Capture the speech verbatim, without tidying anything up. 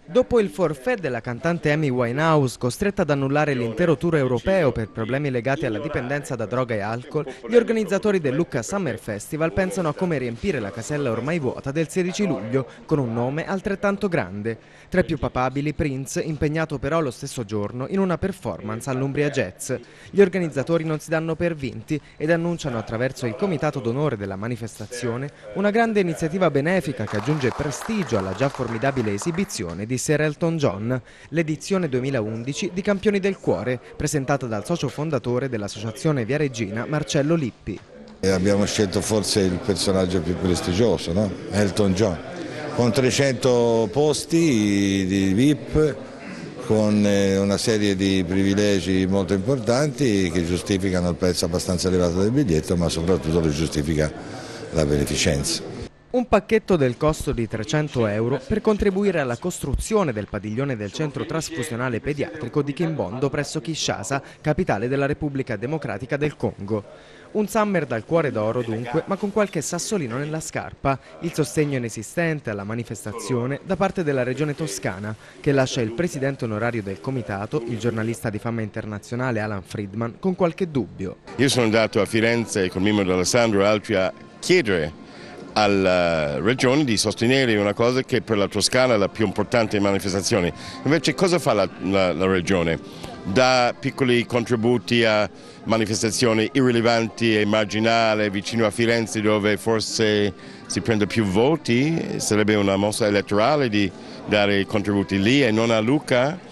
Dopo il forfait della cantante Amy Winehouse, costretta ad annullare l'intero tour europeo per problemi legati alla dipendenza da droga e alcol, gli organizzatori del Lucca Summer Festival pensano a come riempire la casella ormai vuota del sedici luglio con un nome altrettanto grande. Tra i più papabili Prince, impegnato però lo stesso giorno in una performance all'Umbria Jazz. Gli organizzatori non si danno per vinti ed annunciano attraverso il comitato d'onore della manifestazione una grande iniziativa benefica che aggiunge prestigio alla già formidabile esibizione di Sir Elton John, l'edizione duemilaundici di Campioni del Cuore, presentata dal socio fondatore dell'associazione Via Regina, Marcello Lippi. E abbiamo scelto forse il personaggio più prestigioso, no? Elton John, con trecento posti di V I P, con una serie di privilegi molto importanti che giustificano il prezzo abbastanza elevato del biglietto, ma soprattutto lo giustifica la beneficenza. Un pacchetto del costo di trecento euro per contribuire alla costruzione del padiglione del centro trasfusionale pediatrico di Kimbondo presso Kinshasa, capitale della Repubblica Democratica del Congo. Un summer dal cuore d'oro dunque, ma con qualche sassolino nella scarpa, il sostegno inesistente alla manifestazione da parte della regione toscana, che lascia il presidente onorario del comitato, il giornalista di fama internazionale Alan Friedman, con qualche dubbio. Io sono andato a Firenze con Mimmo D'Alessandro e altri a chiedere alla regione di sostenere una cosa che per la Toscana è la più importante manifestazione. Invece cosa fa la, la, la regione? Dà piccoli contributi a manifestazioni irrilevanti e marginali vicino a Firenze, dove forse si prende più voti. Sarebbe una mossa elettorale di dare contributi lì e non a Lucca.